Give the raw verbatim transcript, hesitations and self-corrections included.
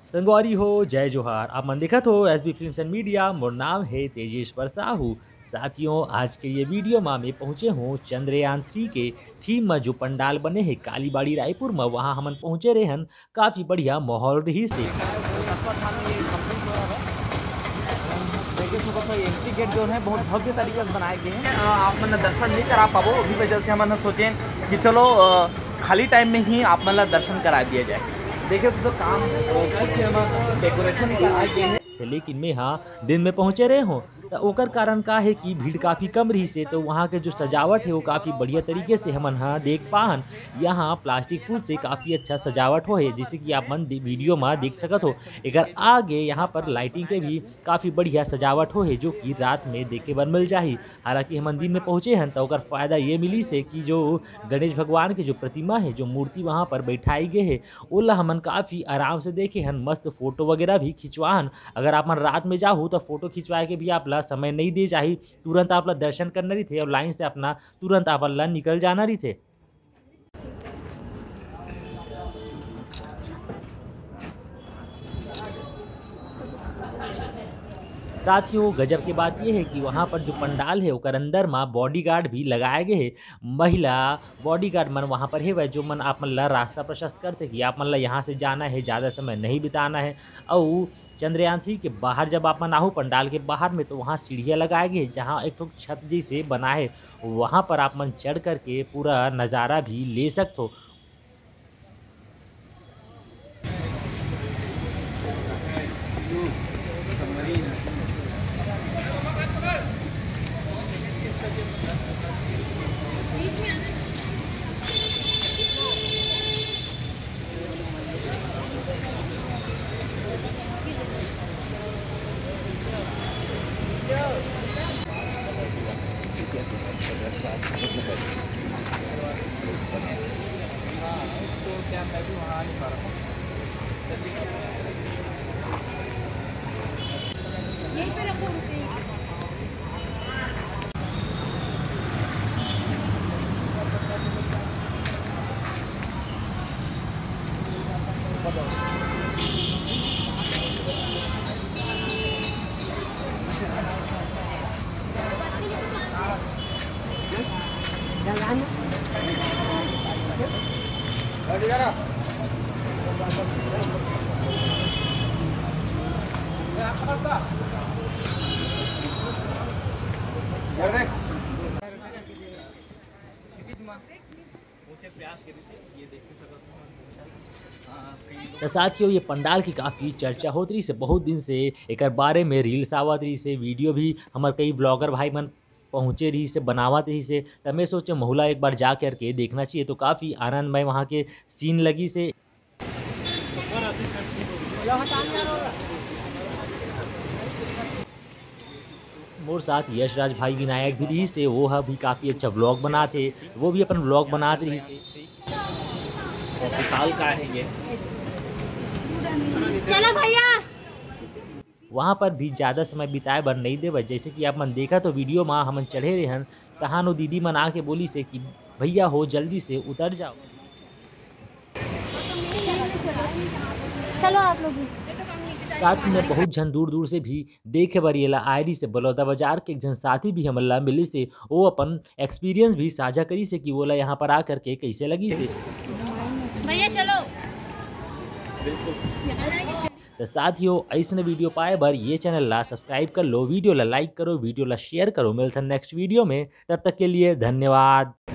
संगवारी हो जय जोहार। आप मन देखत हो S B films and media. मोर नाम है तेजेश्वर साहू। साथियों, आज के ये वीडियो में मैं पहुंचे हूँ चंद्रयान थ्री के थीम में जो पंडाल बने हैं कालीबाड़ी रायपुर में, वहाँ हमन पहुंचे रहे हन। काफी बढ़िया माहौल रही से। देखिए सुबह तो एंट्री गेट जो है बहुत भव्य तरीके से बनाए गए हैं। आप मन दर्शन नहीं करा पाबो, उसी वजह से हम सोचे कि चलो अ, खाली टाइम में ही आप मन दर्शन करा दिया जाए। देखिए तो, तो काम कुछ हम डेकोरेशन कराए गए हैं, लेकिन मैं हाँ दिन में पहुंचे रहे हो तो ओकर कारण का है कि भीड़ काफ़ी कम रही से, तो वहाँ के जो सजावट है वो काफ़ी बढ़िया तरीके से हमन हाँ देख पाहन। यहाँ प्लास्टिक फूल से काफ़ी अच्छा सजावट हो है, जैसे कि आप मन दे- वीडियो में देख सकत हो। एकर आगे यहाँ पर लाइटिंग के भी काफ़ी बढ़िया सजावट हो है, जो कि रात में देखे बर मिल जाही। हालांकि हमन दिन में पहुँचे हैं तो ओकर फायदा ये मिली से कि जो गणेश भगवान की जो प्रतिमा है, जो मूर्ति वहाँ पर बैठाई गई है, ओला हमन काफ़ी आराम से देखे हन। मस्त फोटो वगैरह भी खिंचवाहन। अगर आप मन रात में जाहू तो फोटो खिंचवाए के भी आपला समय नहीं दे जाही, तुरंत आपला दर्शन करना रही थे और लाइन से अपना तुरंत आपला निकल जाना रही थे। साथियों, गजब की बात यह है कि वहाँ पर जो पंडाल है ओकर अंदर में बॉडीगार्ड भी लगाए गए है। महिला बॉडीगार्ड मन वहाँ पर है वह, जो मन आप मन ला रास्ता प्रशस्त करते कि आप मन ला यहाँ से जाना है, ज़्यादा समय नहीं बिताना है। और चंद्रयान थ्री के बाहर जब आप मन आहू पंडाल के बाहर में, तो वहाँ सीढ़ियाँ लगाए गए जहाँ एक ठो छत जैसे बना है, वहाँ पर आप मन चढ़ करके पूरा नज़ारा भी ले सकते हो। तो क्या मैं भी वहाँ आ नहीं पा रहा हूँ। यहीं पे रखो रुपये। तो साथियों, ये पंडाल की काफ़ी चर्चा होत रही से बहुत दिन से, एक बारे में रील्स आवत रही से, वीडियो भी हमारे कई ब्लॉगर भाई मन पहुँचे रही से, बनावत रही से। तब मैं सोचे मोहला एक बार जा करके देखना चाहिए, तो काफ़ी आनंदमय वहाँ के सीन लगी से। मोर साथ यशराज भाई विनायक भी रही से, वो हा भी काफ़ी अच्छा व्लॉग बनाते, वो भी अपन व्लॉग बनाते रही से। विशाल का है ये। चलो भैया। वहाँ पर भी ज़्यादा समय बिताए बर नहीं देवे, जैसे कि आप मन देखा तो वीडियो में हमन चढ़े रहन, तहानो दीदी मन आके बोली से कि भैया हो जल्दी से उतर जाओ। चलो आप लोग भी। साथ में बहुत झन दूर दूर से भी देखे बर येला आयरी से। बलौदा बाजार के एक जन साथी भी हमन ला मिली से, वो अपन एक्सपीरियंस भी साझा करी से कि बोला यहाँ पर आकर के कैसे लगी से। भैया चलो। तो साथियों, ऐसे वीडियो पाए बर ये चैनल ला सब्सक्राइब कर लो, वीडियो ला लाइक करो, वीडियो ला शेयर करो। मिलते हैं नेक्स्ट वीडियो में, तब तक के लिए धन्यवाद।